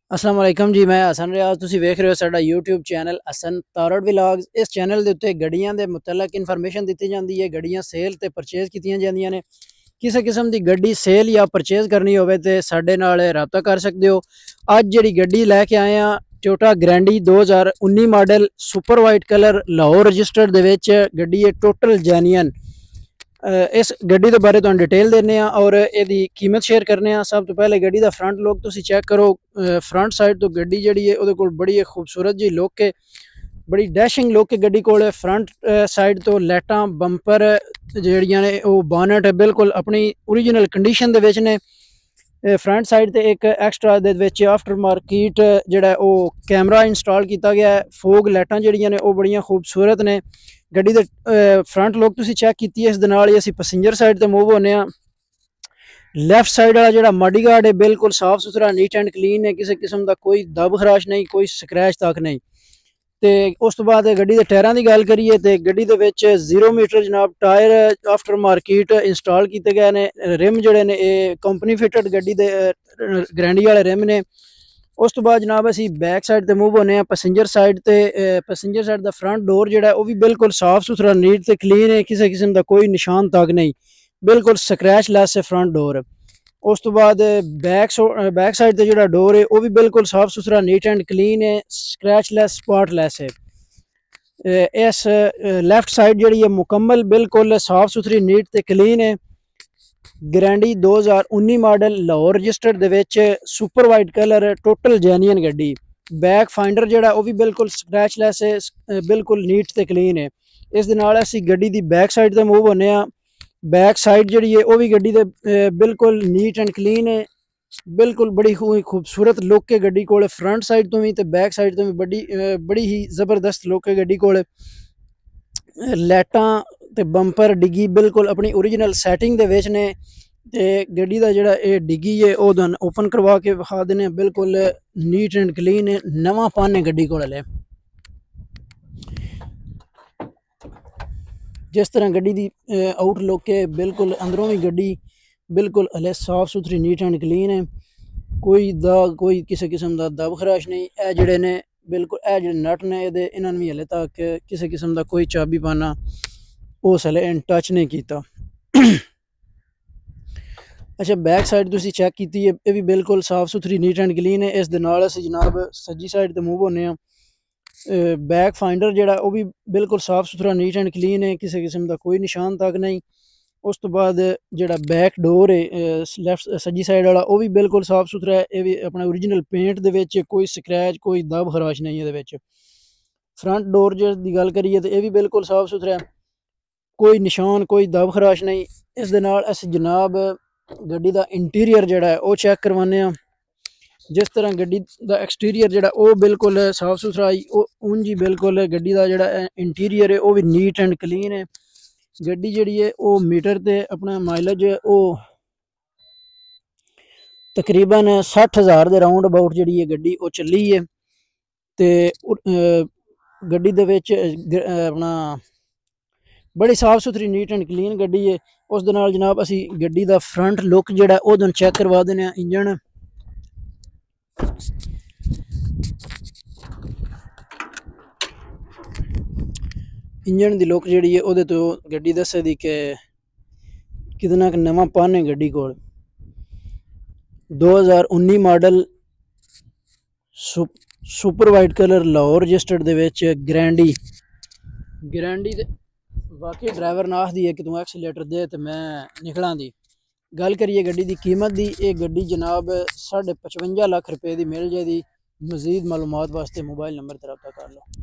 अस्सलाम वालेकुम जी। मैं हसन रियाज, तुसी वेख रहे हो साडा YouTube channel Hassan Tarar vlogs. इस चैनल के उत्ते गड्डियां दे मुतलक इन्फॉर्मेशन दी जाती है। गड्डियां सेल ते परचेज कीतियां जांदियां ने। किसी किस्म की गड्डी सेल या परचेज करनी होवे ते साडे नाल राबता कर सकते हो। अज जिहड़ी गड्डी लैके आए हैं Toyota Grande 2019 model super white colour Lahore registered दे विच गड्डी है, टोटल जेन्युइन। इस गड्डी के बारे तुहानू डिटेल देने और यदी कीमत शेयर करने। सब तो पहले गड्डी का फ्रंट लुक तुसी चेक करो। फ्रंट साइड तो गड्डी जिहड़ी है उहदे कोल बड़ी खूबसूरत जी लुक है, बड़ी डैशिंग लुक है गड्डी कोल। फ्रंट साइड तो लाइटां बंपर जिहड़ियां ने वो बॉनेट बिल्कुल अपनी ओरिजिनल कंडीशन दे विच ने। फ्रंट साइड ते एक एक्स्ट्रा दे विच आफ्टर मार्केट जिहड़ा वो कैमरा इंस्टॉल किया गया है। फोग लाइटां जिहड़ियां ने वो बड़ियां खूबसूरत ने। गड्डी दे फ्रंट लुक तुसी चेक कीती है। इस दे नाल ही असीं पैसेंजर साइड ते मूव होने आ। लैफ्ट साइड वाला जिहड़ा मडी गार्ड है बिल्कुल साफ सुथरा नीट एंड क्लीन है, किसी किस्म का कोई दब खराश नहीं, कोई स्क्रैच तक नहीं। ते उस तो बाद गड्डी दे टायरां दी गल करिए ते गड्डी दे विच 0 मीटर जनाब टायर आफ्टर मार्केट इंस्टॉल किए गए ने। रिम जिहड़े ने कंपनी फिटेड गड्डी दे ग्रैंडी वाले रिम ने। उस तो बाद जनाब असी बैक साइड ते मूव होने पैसेंजर साइड ते। पैसेंजर साइड दा फ्रंट डोर जिहड़ा वो भी बिल्कुल साफ सुथरा नीट ते क्लीन है, किसी किस्म का कोई निशान तक नहीं, बिल्कुल स्क्रैच लैस है फ्रंट डोर। उस तो बाद बैक साइड ते जिहड़ा डोर है वो भी बिल्कुल साफ सुथरा नीट एंड क्लीन है, स्क्रैच लैस स्पॉट लैस है। इस लैफ्ट साइड जिहड़ी है मुकम्मल बिल्कुल साफ सुथरी नीट ते क्लीन है। ग्रैंडी 2019 मॉडल लाहौर रजिस्टर्ड दे विच super white colour total genuine गड्डी। बैक फाइंडर जिहड़ा वो भी बिल्कुल स्क्रैच लैस है, बिल्कुल नीट ते क्लीन है। इस दे नाल असीं गड्डी दी बैक साइड ते मूव होने आ। बैक साइड जिहड़ी है वो भी गड्डी दे बिल्कुल नीट एंड क्लीन है, बिल्कुल बड़ी खूबसूरत लुक है गड्डी कोल। फ्रंट साइड तो भी ते बैक साइड तो भी बड़ी ही जबरदस्त लुक है गड्डी कोल। लाइटां ते बंपर डिग्गी बिल्कुल अपनी ओरिजिनल सैटिंग दे विच ने। ते गड्डी दा जिहड़ा डिग्गी है वो तुहानू ओपन करवा के विखा देने, बिल्कुल नीट एंड क्लीन है, नवां पन है गड्डी कोल हले। जिस तरह गड्डी दी आउटलुक है बिल्कुल अंदरों भी गड्डी बिल्कुल हले साफ सुथरी नीट एंड क्लीन है, कोई दाग कोई किसी किस्म का दब खराश नहीं। ए जिहड़े ने बिल्कुल ए जिहड़े नट ने इहदे इन्हां भी हले तक किसी किस्म का कोई चाबी पाना उस हले टच नहीं किया। अच्छा, बैक साइड तुसी चेक कीती है, ये भी बिल्कुल साफ सुथरी नीट एंड क्लीन है। इस दे नाल असीं जनाब सज्जी साइड ते मूव होने आ। बैक फाइंडर जिहड़ा वो भी बिल्कुल साफ सुथरा नीट एंड क्लीन है, किसी किस्म का कोई निशान तक नहीं। उस तो बाद जिहड़ा बैक डोर है लैफ्ट सज्जी साइड वाला वो भी बिल्कुल साफ सुथरा है, ये भी अपना ओरिजिनल पेंट दे विच, कोई स्क्रैच कोई दब खराश नहीं है। फ्रंट डोर दी गल करिए तो यह भी बिल्कुल साफ सुथरा है, कोई निशान कोई दब खराश नहीं। इस दे नाल असीं जनाब गड्डी दा इंटीरियर जिहड़ा है वो चेक करवाने आ। जिस तरह गड्डी दा एक्सटीरियर जिहड़ा वो बिल्कुल साफ सुथरा उंज ही बिल्कुल गड्डी दा जिहड़ा इंटीरियर है वो भी नीट एंड क्लीन है। गड्डी जिहड़ी है वो मीटर ते अपना माइलेज वो तकरीबन 60,000 दे राउंड अबाउट जिहड़ी है गड्डी वो चली है। ते गड्डी दे विच अपना बड़ी साफ सुथरी नीट एंड क्लीन गड्डी है। उस दे नाल जनाब असी गड्डी दा फ्रंट लुक जिहड़ा वो तुहानू चेक करवा देने आ। इंजन दी लुक जिहड़ी है ओहदे तो गड्डी दस्से दी कि कितना नवां पन है गड्डी कोल। 2019 model super white colour Lahore registered दे विच ग्रैंडी दे वाकई ड्राइवर ने आख दी है कि तू एक्सीलेटर दे तो मैं निकलां दी। गल करिए गड्डी की कीमत दी, ये गड्डी जनाब 55.5 लाख रुपए की मिल जाएगी। मजीद मालूमात वास्ते मोबाइल नंबर पर रब्ता कर लो।